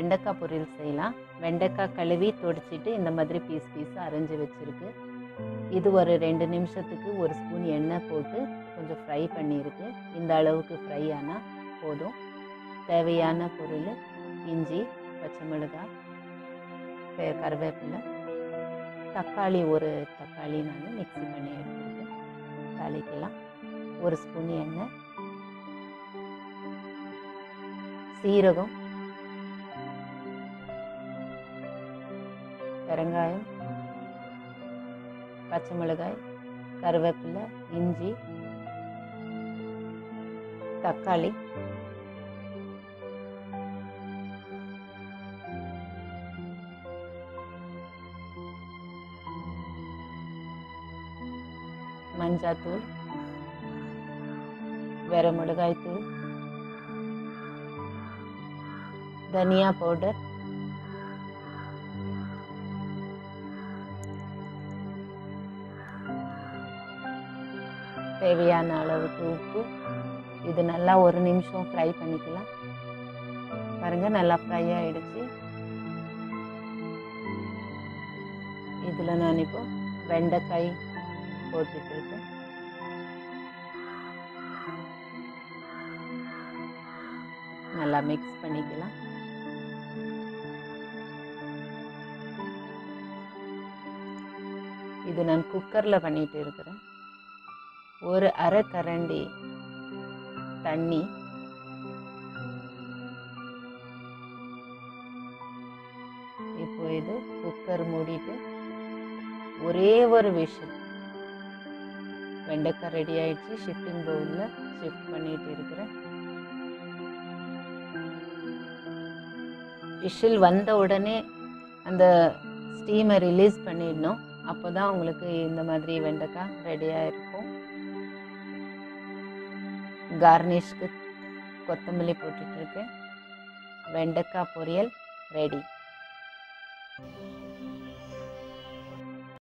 வெண்டைக்காய் பொரியல் செய்யலாம். வெண்டைக்காய் கழுவி துடைச்சிட்டு இந்த மாதிரி பீஸ் பீஸாக அரைஞ்சி வச்சுருக்கு. இது ஒரு 2 நிமிஷத்துக்கு 1 ஸ்பூன் எண்ணெய் போட்டு கொஞ்சம் ஃப்ரை பண்ணியிருக்கு. இந்த அளவுக்கு ஃப்ரை ஆனால் போதும். தேவையான பொருள் இஞ்சி, பச்சை மிளகாய், கருவேப்பிலை, தக்காளி, ஒரு தக்காளி நான் மிக்ஸி பண்ணி எடுத்துருக்கேன். தாளிக்கலாம். 1 ஸ்பூன் எண்ணெய், சீரகம், பெருங்காயம், பச்சை மிளகாய், கருவேப்பிலை, இஞ்சி, தக்காளி, மஞ்சள், வேற மிளகாய் தூள், தனியா பவுடர், தேவையான அளவுக்கு உப்பு. இது நல்லா 1 நிமிஷம் ஃப்ரை பண்ணிக்கலாம். பாருங்க, நல்லா ஃப்ரை ஆயிடுச்சு. இதில் நான் இப்போ வெண்டைக்காய் போட்டுட்டு இருக்கேன். நல்லா மிக்ஸ் பண்ணிக்கலாம். இது நான் குக்கரில் பண்ணிட்டு இருக்கிறேன். ஒரு அரை கரண்டி தண்ணி, இப்போ இது குக்கர் மூடிட்டு ஒரே ஒரு விஷயம். வெண்டைக்காய் ரெடி ஆயிடுச்சு. ஷிஃப்டிங் பவுலில் ஷிஃப்ட் பண்ணிட்டு இருக்கிறேன். விசில் வந்த உடனே அந்த ஸ்டீமை ரிலீஸ் பண்ணிடணும். அப்போ தான் உங்களுக்கு இந்த மாதிரி வெண்டைக்காய் ரெடியாக இருக்கும். கார்னிஷ்க்கு கொத்தமல்லி போட்டுட்ருக்கேன். வெண்டைக்காய் பொரியல் ரெடி.